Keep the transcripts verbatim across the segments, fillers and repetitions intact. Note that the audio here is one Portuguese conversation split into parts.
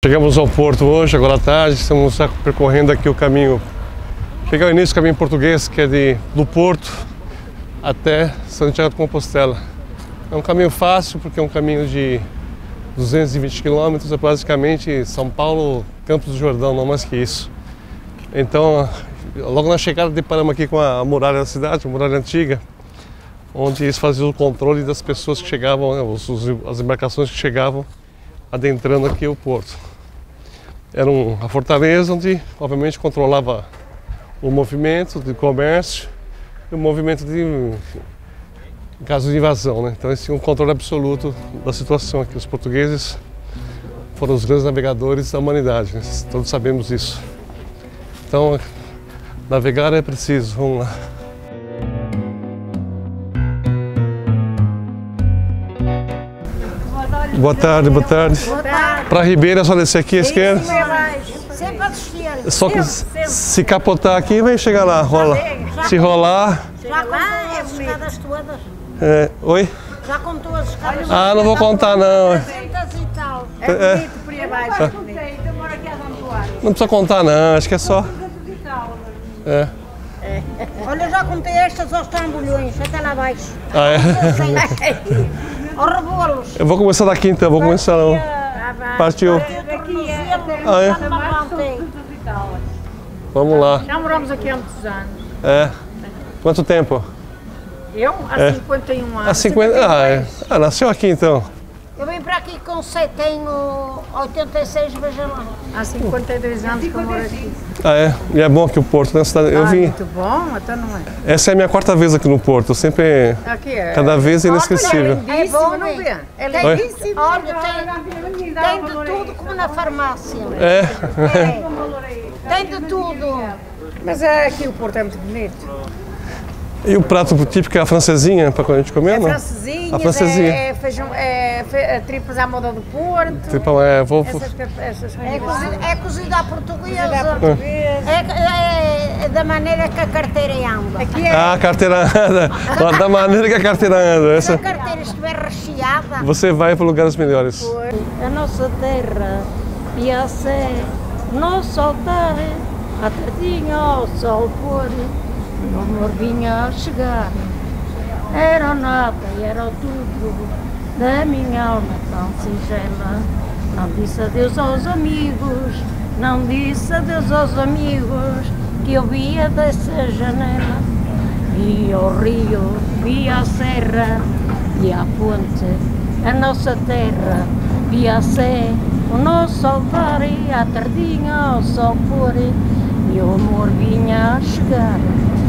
Chegamos ao porto hoje, agora à tarde, estamos percorrendo aqui o caminho, chegar ao início do caminho português, que é de, do porto até Santiago de Compostela. É um caminho fácil, porque é um caminho de duzentos e vinte quilômetros, é basicamente São Paulo, Campos do Jordão, não mais que isso. Então, logo na chegada deparamos aqui com a muralha da cidade, a muralha antiga, onde eles faziam o controle das pessoas que chegavam, né, os, os, as embarcações que chegavam adentrando aqui o porto. Era um, a fortaleza onde, obviamente, controlava o movimento de comércio e o movimento de, em caso de invasão, né? Então, esse é um controle absoluto da situação aqui. Os portugueses foram os grandes navegadores da humanidade, né? Todos sabemos isso. Então, navegar é preciso. Vamos lá. Boa tarde, boa tarde. Boa tarde. Para Ribeira é só descer aqui à esquerda. Sempre a descer. Só que se capotar aqui, vai chegar lá, rola. Se rolar. Já contou as escadas todas? É, oi? Já contou as escadas? Ah, não vou contar não. trezentas e tal. É bonito por aí abaixo. Não precisa contar não, acho que é só. É. Olha, já contei estas aos trambolhões, até lá abaixo. Ah, é? Aos rebolos. Eu vou começar daqui então, vou começar não. Partiu. Ah, é? Vamos lá. Já moramos aqui há muitos anos. É. Quanto tempo? Eu? Há É. cinquenta e um anos. Há cinquenta. Ah, é. Ah, nasceu aqui então. Eu vim para aqui com sete, tenho oitenta e seis, veja lá. Há cinquenta e dois anos que eu moro aqui. Ah, é? E é bom aqui o Porto, né? Cidade. Eu Ah, vim. muito bom, até não é. Essa é a minha quarta vez aqui no Porto. Eu sempre. Aqui é. Cada vez é inesquecível. É É bom, bom, não vê? É Tem- lindíssimo. Olha, tem, tem de tudo como na farmácia. É. É. Tem de tudo. Mas é, aqui o Porto é muito bonito. E o prato típico é a francesinha, para quando a gente comer, É não? francesinhas, A francesinha. é, feijão, é, fe- é tripas à moda do Porto. Tipo, é, vou, Essas, essas É coisas. cozida, é cozida à portuguesa. Comida à portuguesa. É, é da maneira que a carteira anda. Aqui é. Ah, a carteira anda. Da maneira que a carteira anda. Se a Essa, carteira estiver recheada, você vai para lugares melhores. a nossa terra ia ser nosso altar, a tardinha ao sol pôr, o amor vinha a chegar. Era o nada e era o tudo da minha alma tão singela. Não disse adeus aos amigos, não disse adeus aos amigos, que eu via dessa janela. Via o rio, via a serra, via a ponte, a nossa terra, via a sé, o nosso altar e a tardinha ao sol pôr, e o amor vinha a chegar.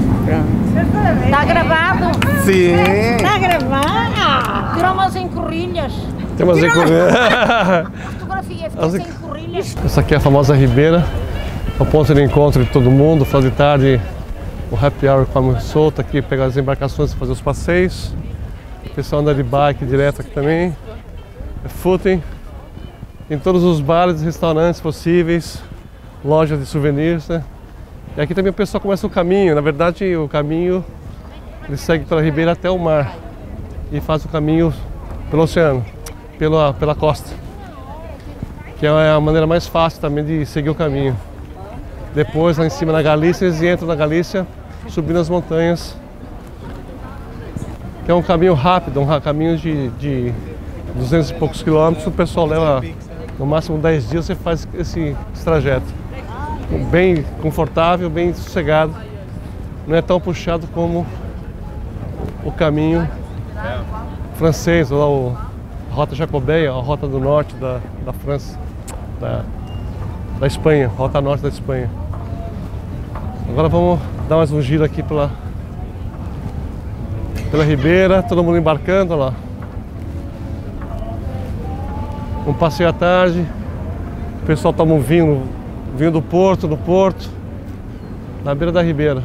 Está gravado? Sim. Está gravado? Tirou umas encorrilhas. Temos que correr. A fotografia ficou sem encorrilhas. Essa aqui é a famosa Ribeira, o ponto de encontro de todo mundo. Final de tarde, o happy hour come solto aqui, pegar as embarcações e fazer os passeios. O pessoal anda de bike direto aqui também. É footing. Em todos os bares e restaurantes possíveis, lojas de souvenirs, né? E aqui também o pessoal começa o caminho. Na verdade, o caminho ele segue pela Ribeira até o mar e faz o caminho pelo oceano, pela, pela costa, que é a maneira mais fácil também de seguir o caminho. Depois, lá em cima na Galícia, eles entram na Galícia, subindo as montanhas, que é um caminho rápido, um caminho de, de duzentos e poucos quilômetros. O pessoal leva no máximo dez dias, você faz esse, esse trajeto. Bem confortável, bem sossegado, não é tão puxado como o caminho francês, ou lá o, a Rota Jacobeia, a Rota do Norte da, da França, da, da Espanha, Rota Norte da Espanha. Agora vamos dar mais um giro aqui pela, pela Ribeira, todo mundo embarcando, olha lá. Um passeio à tarde, o pessoal toma um vinho. Vinho do Porto, do Porto, na beira da Ribeira,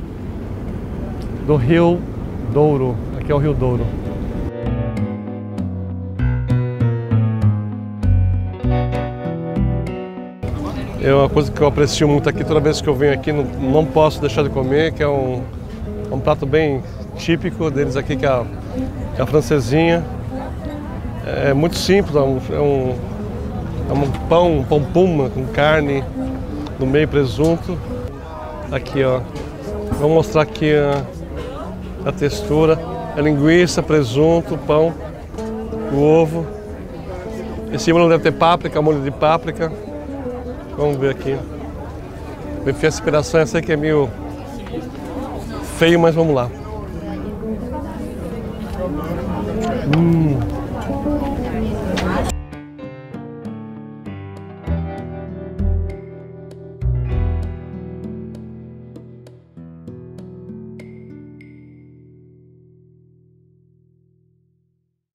do Rio Douro. Aqui é o Rio Douro. É uma coisa que eu aprecio muito aqui, toda vez que eu venho aqui, não, não posso deixar de comer, que é um, um prato bem típico deles aqui, que é a, que é a francesinha. É muito simples, é um, é um É um pão, um pão puma com carne, no meio presunto. Aqui, ó. Vou mostrar aqui a, a textura. A linguiça, presunto, pão, o ovo. Em cima não deve ter páprica, molho de páprica. Vamos ver aqui. Vou enfiar essa pedação, eu sei que é meio feio, mas vamos lá. Hum.